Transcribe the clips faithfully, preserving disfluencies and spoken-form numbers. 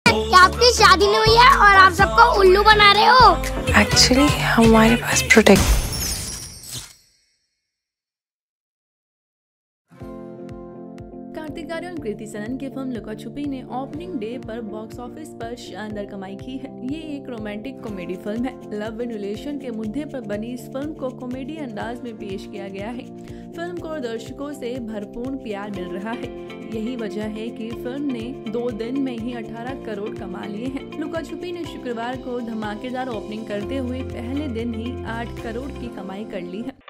क्या आपकी शादी नहीं हुई है और आप सबको उल्लू बना रहे हो? एक्चुअली हमारे पास प्रोटेक्ट कार्तिक आर्यन और कृति सनन की फिल्म लुका छुपी ने ओपनिंग डे पर बॉक्स ऑफिस पर शानदार कमाई की है। ये एक रोमांटिक कॉमेडी फिल्म है। लव एंड रिलेशन के मुद्दे पर बनी इस फिल्म को कॉमेडी अंदाज में पेश किया गया है। फिल्म को दर्शकों से भरपूर प्यार मिल रहा है। यही वजह है कि फिल्म ने दो दिन में ही अठारह करोड़ कमा लिए हैं। लुका छुपी ने शुक्रवार को धमाकेदार ओपनिंग करते हुए पहले दिन ही आठ करोड़ की कमाई कर ली है।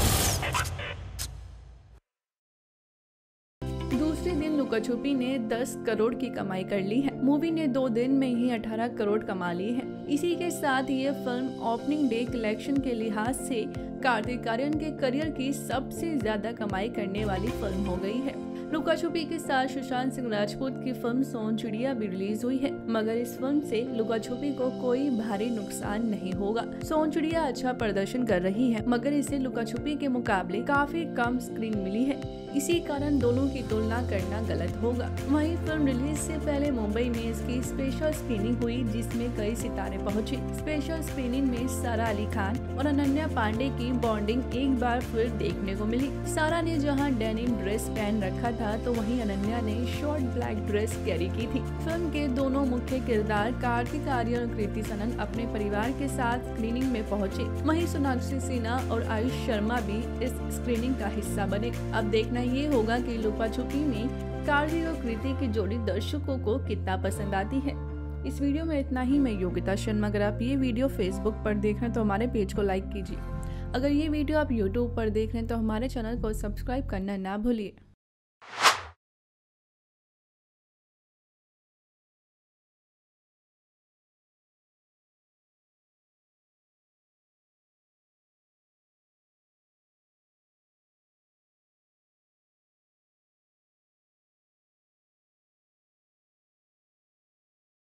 दूसरे दिन लुका छुपी ने दस करोड़ की कमाई कर ली है। मूवी ने दो दिन में ही अठारह करोड़ कमा ली है। इसी के साथ ये फिल्म ओपनिंग डे कलेक्शन के लिहाज से कार्तिक आर्यन के करियर की सबसे ज्यादा कमाई करने वाली फिल्म हो गई है। लुका छुपी के साथ सुशांत सिंह राजपूत की फिल्म सोन चिड़िया भी रिलीज हुई है, मगर इस फिल्म से लुका छुपी को कोई भारी नुकसान नहीं होगा। सोन चिड़िया अच्छा प्रदर्शन कर रही है, मगर इसे लुका छुपी के मुकाबले काफी कम स्क्रीन मिली है। इसी कारण दोनों की तुलना करना गलत होगा। वहीं फिल्म रिलीज से पहले मुंबई में इसकी स्पेशल स्क्रीनिंग हुई, जिसमें कई सितारे पहुंचे। स्पेशल स्क्रीनिंग में सारा अली खान और अनन्या पांडे की बॉन्डिंग एक बार फिर देखने को मिली। सारा ने जहां डेनिम ड्रेस पहन रखा था, तो वहीं अनन्या ने शॉर्ट ब्लैक ड्रेस कैरी की थी। फिल्म के दोनों मुख्य किरदार कार्तिक आर्यन और कृति सनन अपने परिवार के साथ स्क्रीनिंग में पहुंचे। वहीं सोनाक्षी सिन्हा और आयुष शर्मा भी इस स्क्रीनिंग का हिस्सा बने। अब देखना ये होगा कि लुका छुपी में कार्तिक और कृति की जोड़ी दर्शकों को कितना पसंद आती है। इस वीडियो में इतना ही। मैं योगिता शर्मा। अगर आप ये वीडियो फेसबुक पर देख रहे हैं तो हमारे पेज को लाइक कीजिए। अगर ये वीडियो आप यूट्यूब पर देख रहे हैं तो हमारे चैनल को सब्सक्राइब करना ना भूलिए।